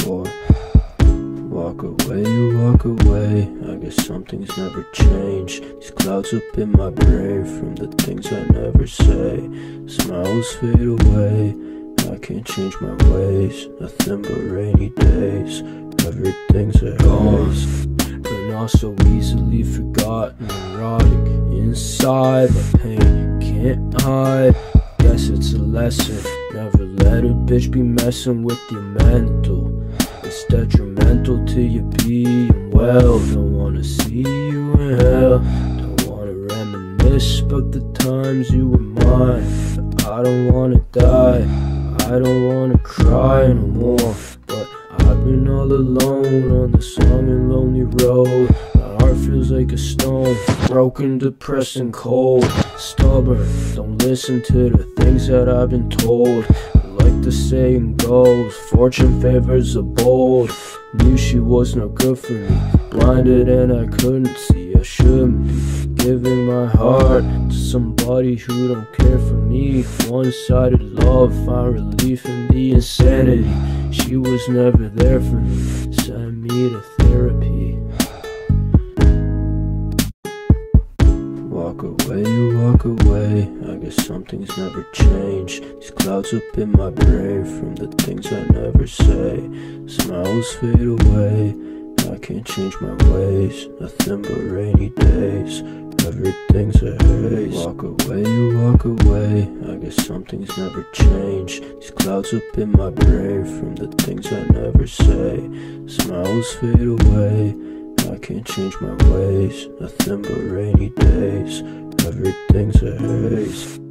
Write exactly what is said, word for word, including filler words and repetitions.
for. Walk away, you walk away, I guess some things never change. These clouds up in my brain from the things I never say. Smiles fade away, I can't change my ways. Nothing but rainy days, everything's a haze. But not so easily forgotten, rotting inside. My pain can't hide, guess it's a lesson. Never let a bitch be messing with your mental. It's detrimental to your being well. Don't wanna see you in hell. Don't wanna reminisce about the times you were mine. I don't wanna die, I don't wanna cry no more. But I've been all alone on this long and lonely road. My heart feels like a stone, broken, depressed and cold. Stubborn, don't listen to the things that I've been told. Like the saying goes, fortune favors the bold. Knew she was no good for me, blinded and I couldn't see. I shouldn't be giving my heart to somebody who don't care for me. One-sided love, find relief in the insanity. She was never there for me, sent me to therapy. Walk away, you walk away, I guess some things never change. These clouds up in my brain from the things I never say. Smiles fade away, I can't change my ways. Nothing but rainy days, everything's a haze. Walk away, you walk away, I guess some things never change. These clouds up in my brain from the things I never say. Smiles fade away, I can't change my ways. Nothing but rainy days, everything's a haze.